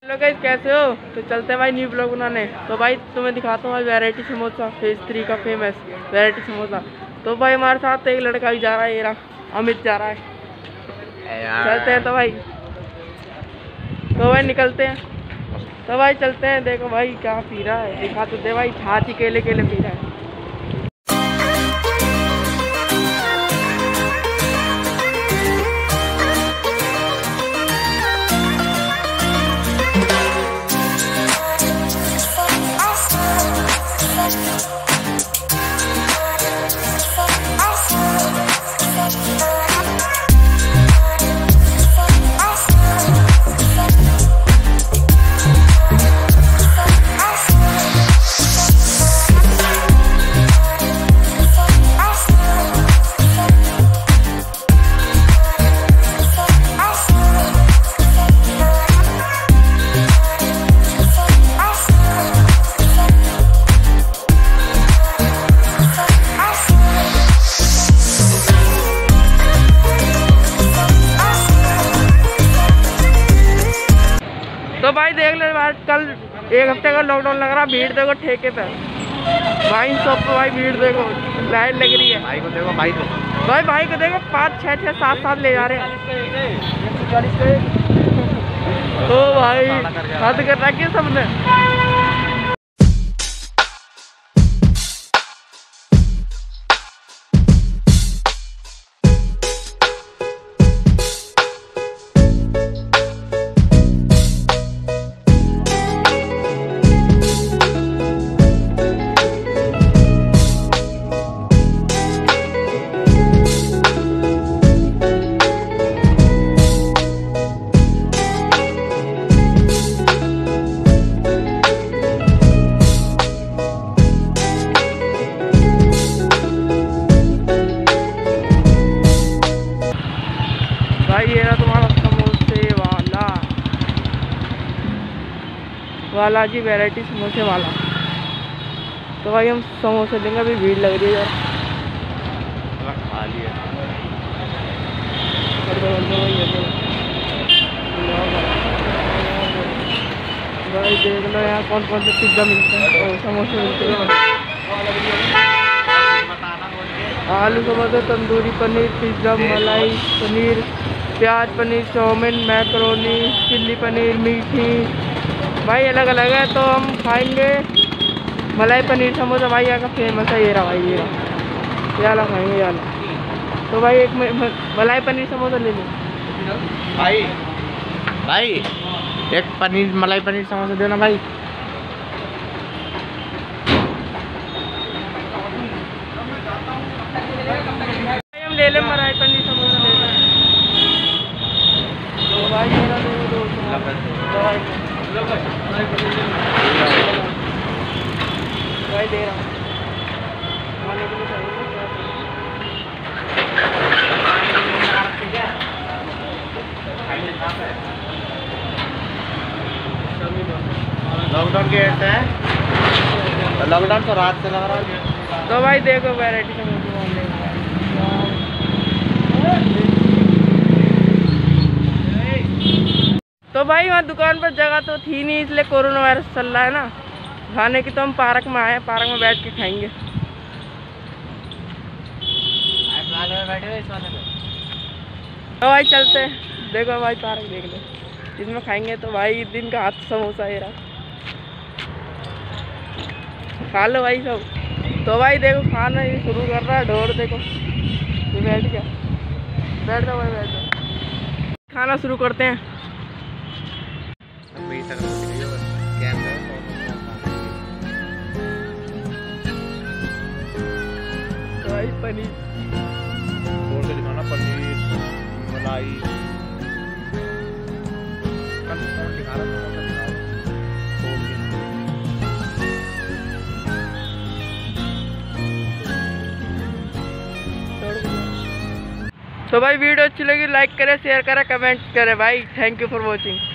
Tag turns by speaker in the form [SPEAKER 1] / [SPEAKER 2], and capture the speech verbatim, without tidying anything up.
[SPEAKER 1] लोग कैसे हो? तो चलते हैं भाई न्यू ब्लॉग बनाने। तो भाई तुम्हें दिखाता हूँ भाई वैरायटी समोसा, फेज थ्री का फेमस वैरायटी समोसा। तो भाई हमारे साथ एक लड़का भी जा रहा है, ये रहा अमित जा रहा है। चलते हैं तो भाई तो भाई निकलते हैं तो भाई चलते हैं। देखो भाई क्या पी रहा है, दिखा तो दे भाई, हाथी केले केले पी रहा है। तो भाई देख ले भाई, कल एक हफ्ते का लॉकडाउन लग रहा, भीड़ देखो ठेके पे भाई शॉप पे भाई, भीड़ देखो, लाइन लग रही है। भाई को देखो भाई को भाई भाई को देखो, पाँच छः छः सात सात ले जा रहे हैं। तो भाई हद कर रखी है सबने। भाई ये रहा तुम्हारा समोसे वाला वाला जी, वैरायटी समोसे वाला। तो भाई हम समोसे लेंगे, अभी भीड़ लग रही है यार। खा लिया भाई, देख लो यहाँ कौन कौन से पिज्ज़ा मिलते हैं और समोसे मिलते हैं। आलू समोसा, तंदूरी पनीर, पिज्ज़ा, मलाई पनीर, प्याज paneer, chow mein, macaroni, chilli paneer, मीठी भाई अलग अलग है। तो हम खाएंगे मलाई पनीर समोसा, भाई यहाँ का फेमस है। ये रहा भाई, ये रहा, ये वाला खाएंगे, ये वाला। तो भाई एक मलाई पनीर समोसा ले लो
[SPEAKER 2] भाई। भाई एक पनीर मलाई पनीर समोसा देना भाई।
[SPEAKER 1] हम ले ले मलाई पनीर समोसा ले लें। तो भाई मेरा दे दो भाई, दे रहा हूँ खाने के लिए
[SPEAKER 2] लॉकडाउन के है, लॉकडाउन तो रात से लग रहा है।
[SPEAKER 1] तो भाई देखो वैरायटी समोसे वाले। तो भाई वहाँ दुकान पर जगह तो थी नहीं, इसलिए कोरोना वायरस चल रहा है ना खाने की। तो हम पार्क में आए, पार्क में बैठ के खाएंगे। तो भाई चलते हैं, देखो भाई पार्क देख लो, इसमें खाएंगे। तो भाई दिन का हाथ समोसा ये रहा, खा लो भाई सब। तो भाई देखो खाना ये शुरू कर रहा है ढोर, देखो ये बैठ गया, बैठ जाओ भाई, बैठ जाओ। खाना शुरू करते हैं। तो भाई पनीर
[SPEAKER 2] जोर से दिखाना, पनीर मलाई कौन दिखा रहा है?
[SPEAKER 1] तो भाई वीडियो अच्छी लगी लाइक करें, शेयर करें, कमेंट करें भाई। Thank you for watching.